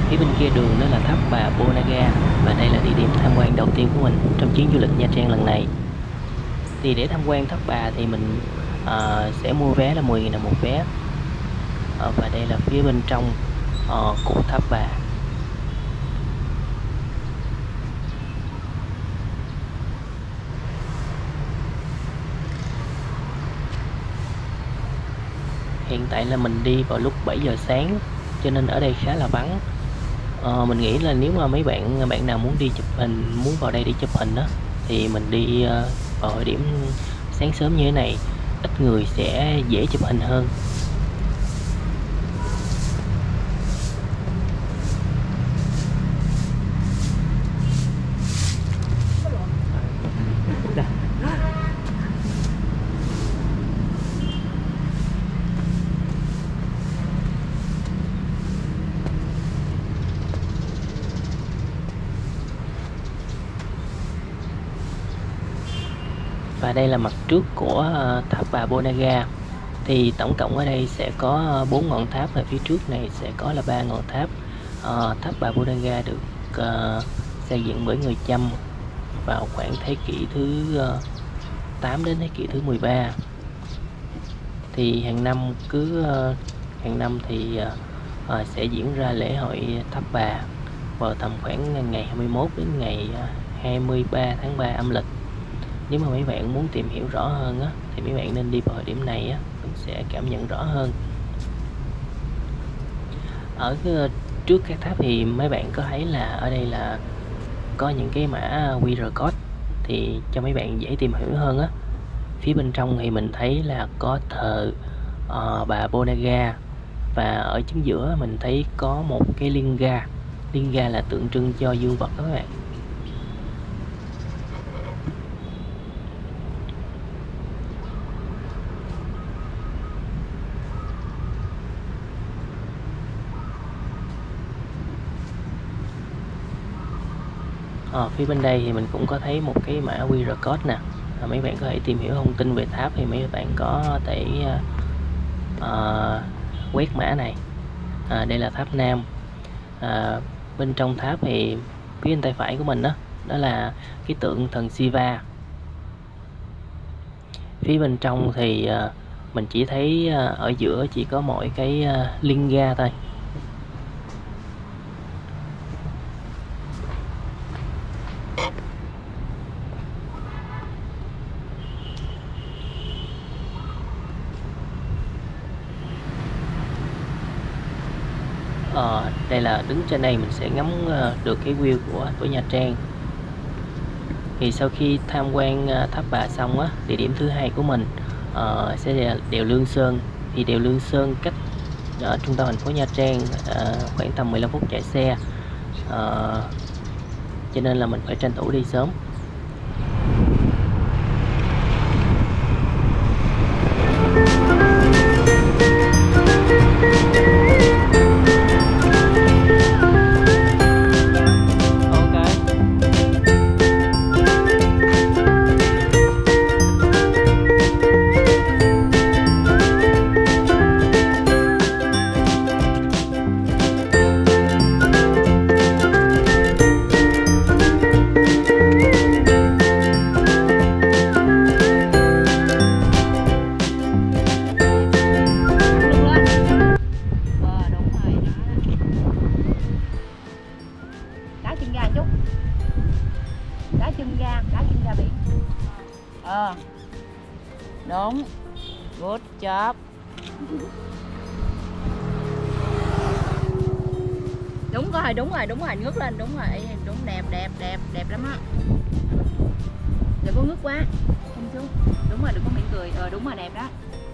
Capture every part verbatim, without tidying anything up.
Phía bên kia đường đó là tháp Bà Ponagar, và đây là địa điểm tham quan đầu tiên của mình trong chuyến du lịch Nha Trang lần này. Thì để tham quan tháp Bà thì mình uh, sẽ mua vé là mười nghìn đồng một vé. Uh, và đây là phía bên trong uh, của tháp Bà. Hiện tại là mình đi vào lúc bảy giờ sáng cho nên ở đây khá là vắng. Ờ, mình nghĩ là nếu mà mấy bạn bạn nào muốn đi chụp hình, muốn vào đây để chụp hình đó, thì mình đi uh, vào thời điểm sáng sớm như thế này, ít người sẽ dễ chụp hình hơn. Và đây là mặt trước của tháp Bà Ponagar. Thì tổng cộng ở đây sẽ có bốn ngọn tháp, và phía trước này sẽ có là ba ngọn tháp. À, tháp Bà Ponagar được uh, xây dựng bởi người Chăm vào khoảng thế kỷ thứ uh, tám đến thế kỷ thứ mười ba. Thì hàng năm cứ uh, hàng năm thì uh, uh, sẽ diễn ra lễ hội tháp Bà vào tầm khoảng ngày hai mươi mốt đến ngày hai mươi ba tháng ba âm lịch. Nếu mà mấy bạn muốn tìm hiểu rõ hơn á, thì mấy bạn nên đi vào thời điểm này á, mình sẽ cảm nhận rõ hơn. Ở trước các tháp thì mấy bạn có thấy là ở đây là có những cái mã quy rờ code, thì cho mấy bạn dễ tìm hiểu hơn á. Phía bên trong thì mình thấy là có thờ uh, bà Ponagar, và ở chính giữa mình thấy có một cái linga. Linga là tượng trưng cho dương vật đó các bạn. Ở phía bên đây thì mình cũng có thấy một cái mã quy rờ code nè. À, mấy bạn có thể tìm hiểu thông tin về tháp thì mấy bạn có thể uh, quét mã này. À, đây là tháp Nam. À, bên trong tháp thì phía bên tay phải của mình đó, đó là cái tượng thần Shiva. Phía bên trong thì uh, mình chỉ thấy uh, ở giữa chỉ có mỗi cái uh, linga thôi. Ờ, đây là đứng trên đây mình sẽ ngắm uh, được cái view của của Nha Trang. Thì sau khi tham quan uh, tháp Bà xong á, địa điểm thứ hai của mình uh, sẽ là đèo Lương Sơn. Thì đèo Lương Sơn cách uh, trung tâm thành phố Nha Trang uh, khoảng tầm mười lăm phút chạy xe, uh, cho nên là mình phải tranh thủ đi sớm. Ờ, đúng, good job. Đúng rồi, đúng rồi, đúng rồi, ngước lên, đúng rồi, đúng, đẹp, đẹp, đẹp, đẹp lắm á. Đừng có ngước quá, không xuống. Đúng rồi, đừng có mỉm cười, ờ đúng rồi, đẹp đó.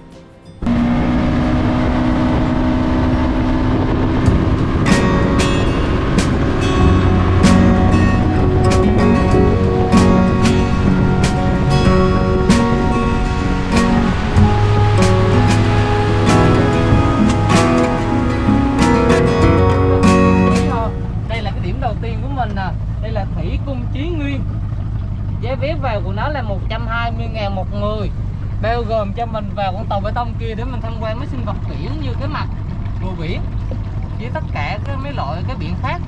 Giá vé vào của nó là một trăm hai mươi ngàn một người, bao gồm cho mình vào con tàu bê tông kia để mình tham quan mấy sinh vật biển như cái mặt rùa biển. với tất cả cái mấy loại cái biển khác.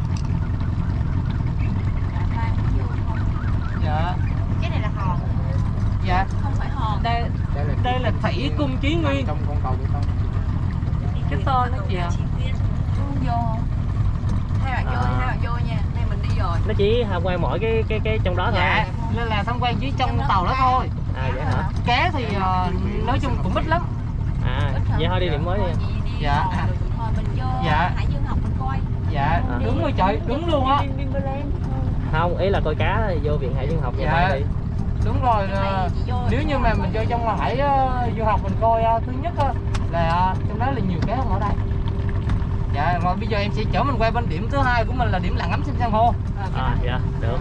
Dạ. Cái này là hòn. Dạ. Không phải hòn. Đây đây là, đây là thủy cung Chí Nguyên. Trong con cầu không? Cái to nó kìa. Vô không? Hai bạn vô đi, hai bạn vô nha. Nay mình đi rồi. Nó chỉ tham quan mỗi cái cái cái trong đó thôi. Dạ, nên là tham quan dưới trong tàu đó thôi. À vậy hả? Cá thì uh, nói chung cũng ít lắm. À, vậy thôi đi điểm mới đi. Dạ. Thôi mình vô Dạ. Hải Dương học mình coi. Dạ, À. đúng rồi trời, đúng luôn á. Không, ý là coi cá thì vô viện Hải Dương học vậy Dạ. thôi đi. Đúng rồi, uh, nếu như mà mình vô trong Hải uh, Du học mình coi uh, thứ nhất uh, là uh, trong đó là nhiều cá hơn ở đây. Dạ, rồi bây giờ em sẽ chở mình qua bên điểm thứ hai của mình là điểm lặn ngắm trên san hô. À, dạ, được.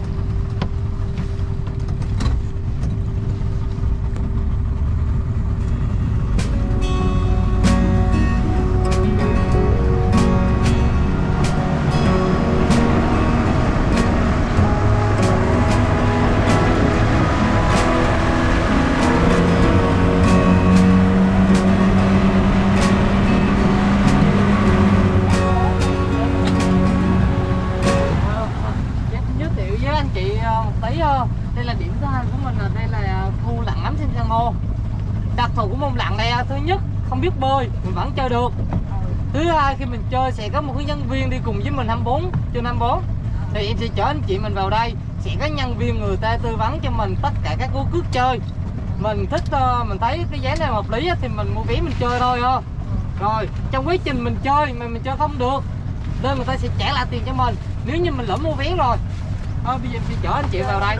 Đây là điểm thứ hai của mình, là đây là khu lặn ngắm trên san hô. Đặc thù của môn lặn này thứ nhất không biết bơi mình vẫn chơi được. Thứ hai khi mình chơi sẽ có một cái nhân viên đi cùng với mình hai mươi bốn trên hai mươi bốn. Thì em sẽ chở anh chị mình vào đây, sẽ có nhân viên người ta tư vấn cho mình tất cả các cú cước chơi. Mình thích mình thấy cái giá này hợp lý thì mình mua vé mình chơi thôi ha. Rồi trong quá trình mình chơi mà mình chơi không được nên người ta sẽ trả lại tiền cho mình nếu như mình lỡ mua vé rồi. Thôi bây giờ em sẽ chở anh chị vào đây.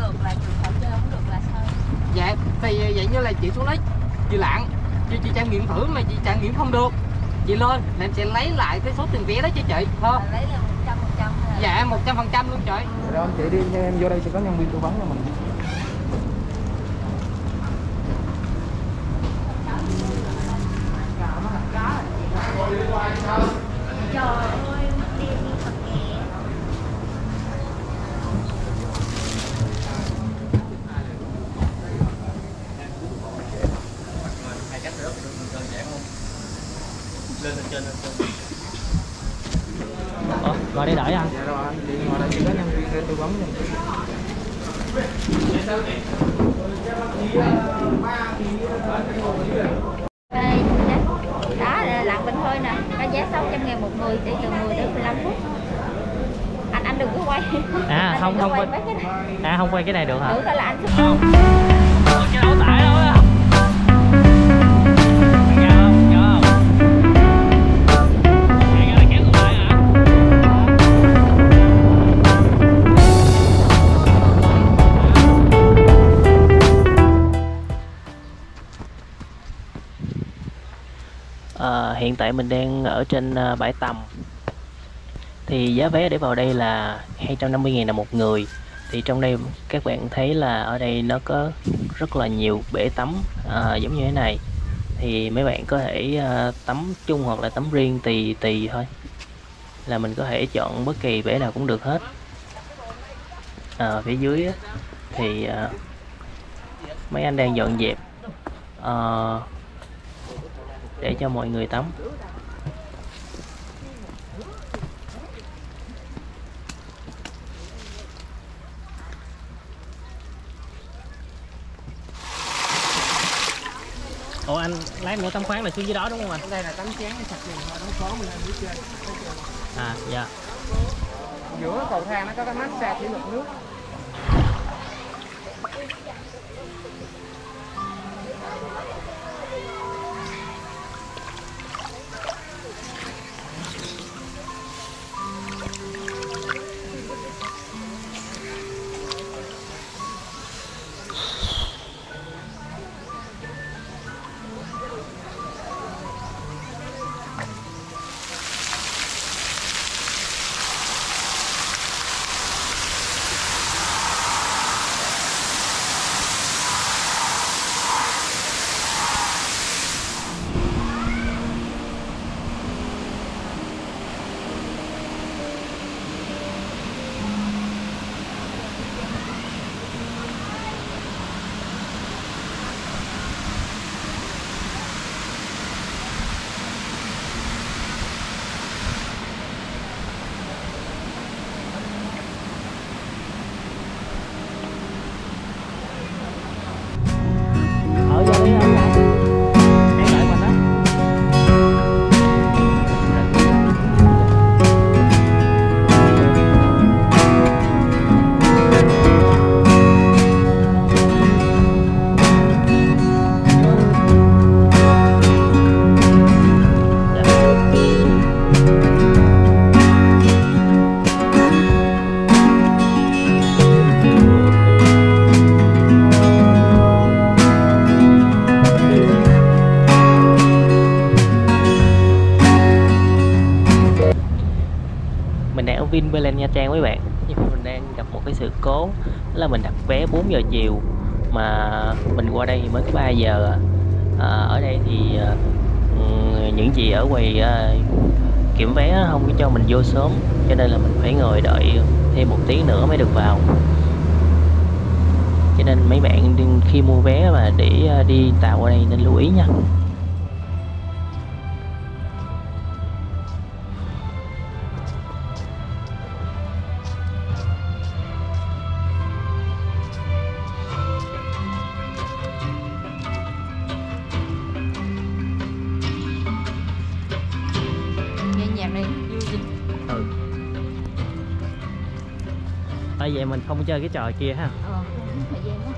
Dạ, thì vậy như là chị xuống đấy, chị lặn, chị, chị trải nghiệm thử mà chị trải nghiệm không được, chị lên là em sẽ lấy lại cái số tiền vé đó cho chị. Thôi. Lấy là một trăm phần trăm. Dạ, một trăm phần trăm luôn chị. Rồi anh chị đi, em vô đây sẽ có nhân viên tư vấn cho mình. Trời ơi, đi thật nhẹ. Lên trên trên. Ủa, ngồi đây đợi anh. Dạ rồi anh chị ngồi đây chỉ có nhân viên tư vấn cho mình. Đây, đó là lặn bình thôi nè, có giá sáu trăm ngàn một người để từ mười đến mười lăm phút. Anh anh đừng có quay. À Anh không đừng có không quay quay. mấy cái này. À không quay cái này được hả? Thử coi là anh thích Không. không. Không chứ đâu tại đâu á. Nghe không? Nghe không? Nghe cái là kéo ngược lại hả? À, hiện tại mình đang ở trên uh, bãi tắm. Thì giá vé để vào đây là hai trăm năm mươi nghìn đồng một người. Thì trong đây các bạn thấy là ở đây nó có rất là nhiều bể tắm à, giống như thế này. Thì mấy bạn có thể uh, tắm chung hoặc là tắm riêng tùy tùy thôi. Là mình có thể chọn bất kỳ bể nào cũng được hết. À, phía dưới á, thì uh, mấy anh đang dọn dẹp uh, để cho mọi người tắm. Ủa anh lát nữa tắm khoáng là xuống dưới đó đúng không anh? Đây là tắm chén sạch liền thôi, tắm khoáng mình lên dưới trên. À dạ. Giữa cầu thang nó có cái massage thủy lực nước. Trang mấy bạn. Nhưng mà mình đang gặp một cái sự cố, đó là mình đặt vé bốn giờ chiều mà mình qua đây thì mới có ba giờ. À, ở đây thì à, những gì ở quầy à, kiểm vé không có cho mình vô sớm, cho nên là mình phải ngồi đợi thêm một tiếng nữa mới được vào. Cho nên mấy bạn khi mua vé mà để đi tàu qua đây nên lưu ý nha. Nghe nhạc này vui gì? Ừ. Tại vậy mình không chơi cái trò kia ha. Ờ, không có thời gian đó.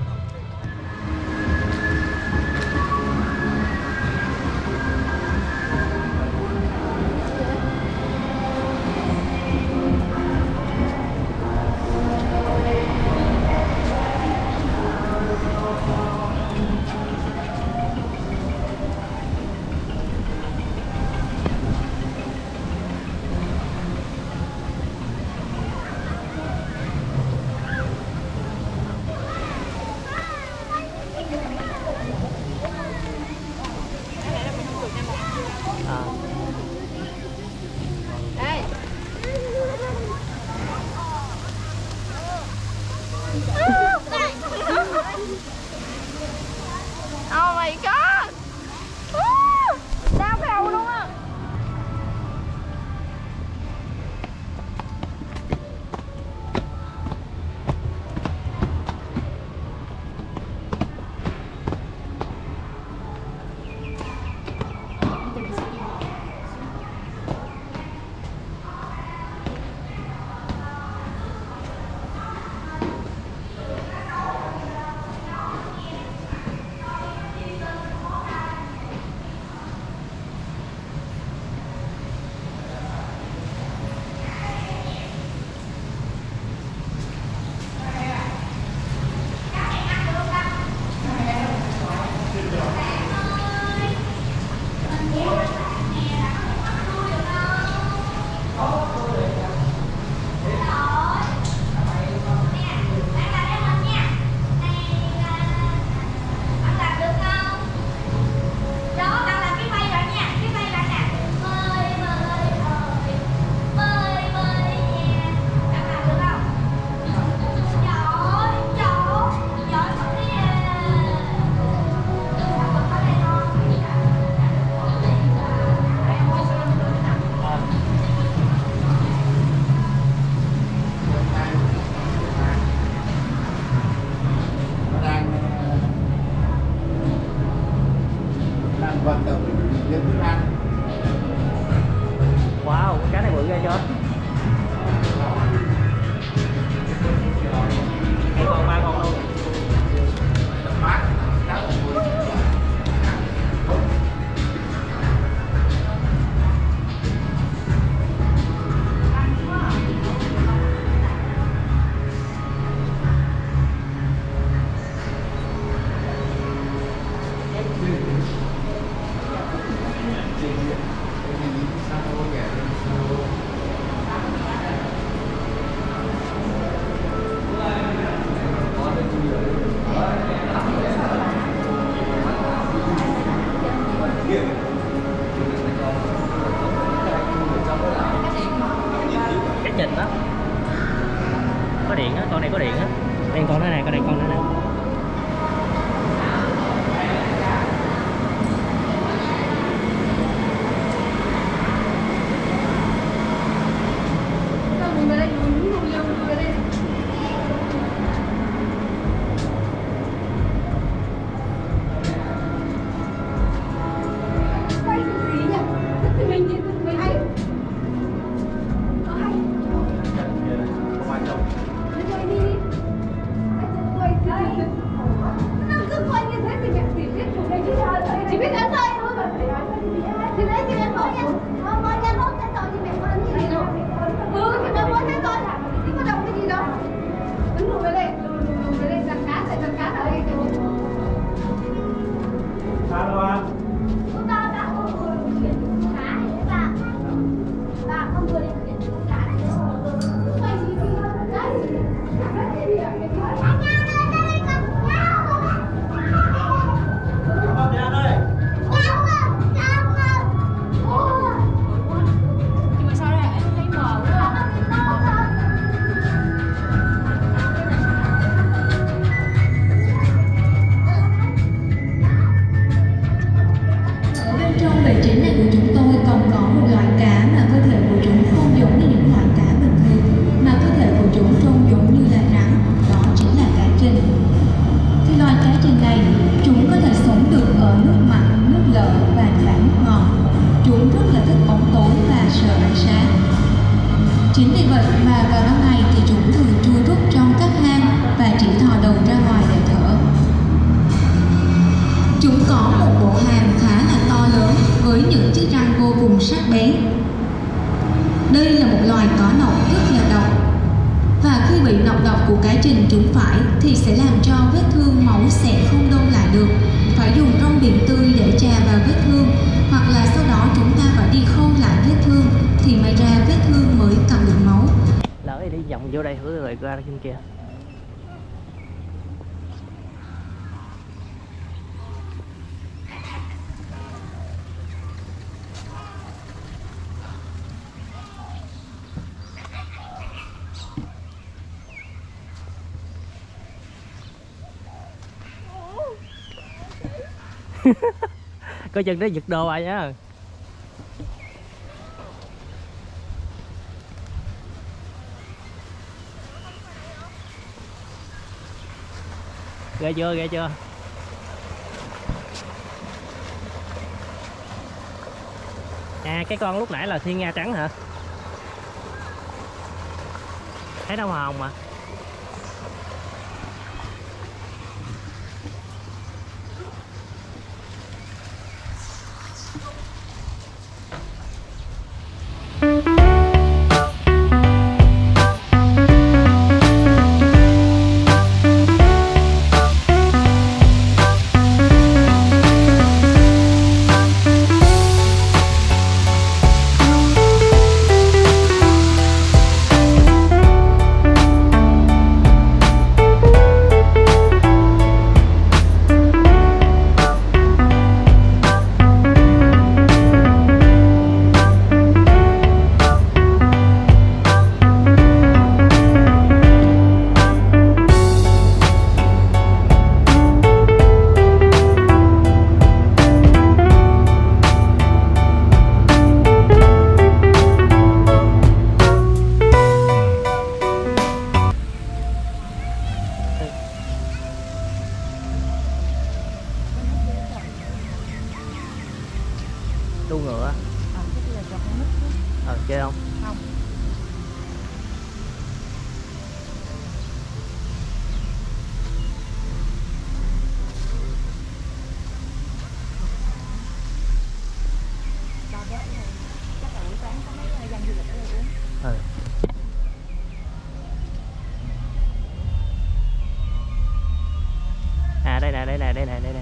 À. Đây. Oh my god. Đau cái đầu luôn á. Wow, cái này bự ra chưa? Hay còn ba con luôn. Cái nhìn đó có điện á, con này có điện á. Đây con nó này, con này con nó này. Hãy subscribe cho kênh Ghiền Mì Gõ để không bỏ lỡ những video hấp dẫn. và vào ban ngày thì chúng thường chui rút trong các hang và chỉ thò đầu ra ngoài để thở. Chúng có một bộ hàm khá là to lớn với những chiếc răng vô cùng sắc bén. Đây là một loài có nọc rất là độc, và khi bị nọc độc của cái trình trúng phải thì sẽ làm cho vết thương máu sẽ không đông lại được. Phải dùng rong biển tươi để chà vào vết thương, hoặc là sau đó chúng ta phải đi khâu lại vết thương thì may ra vết thương mới cầm được máu. Lỡ đi vòng vô đây thử rồi ra bên kia. Coi chừng nó giật đồ à nhá. Ghê chưa, ghê chưa. À, cái con lúc nãy là thiên nga trắng hả? Thấy đâu hồng mà. Đu ngựa. Ờ, cái kia là cho con nít chứ. Ờ, chơi không? Không. Ba bé này chắc là buổi sáng có mấy dân du lịch ở đây uống. Ừ. À đây nè, đây nè, đây nè, đây nè.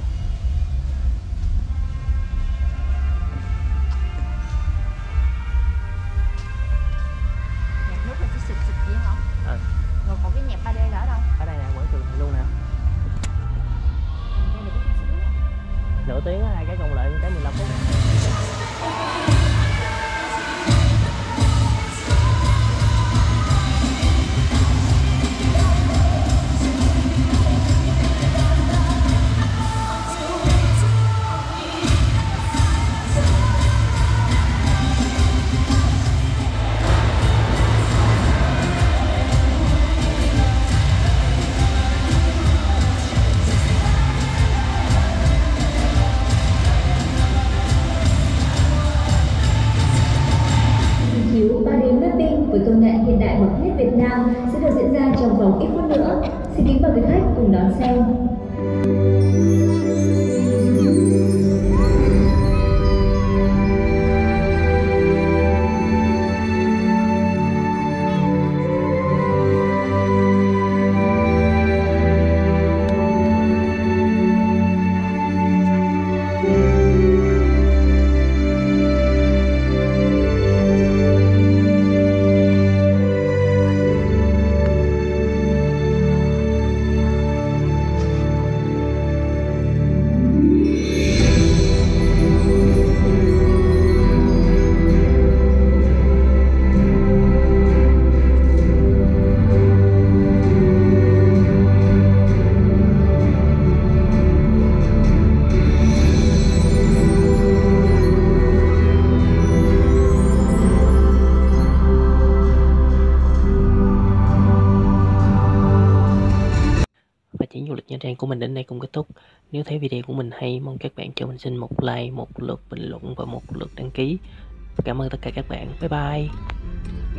Nhạc nước là chỉ xịt xịt vậy hả? Ừ. Rồi còn cái nhạc ba D là ở đâu? Ở đây nè, mỗi trường này luôn nè. Nghe được cái chút xíu. Nửa tiếng á, hai cái cộng lại cái mười lăm phút. Chiếu ba D mapping với công nghệ hiện đại bậc nhất Việt Nam sẽ được diễn ra trong vòng ít phút nữa. Xin kính mời quý khách cùng đón xem. Du lịch Nha Trang của mình đến đây cũng kết thúc. Nếu thấy video của mình hay, mong các bạn cho mình xin một like, một lượt bình luận và một lượt đăng ký. Cảm ơn tất cả các bạn. Bye bye.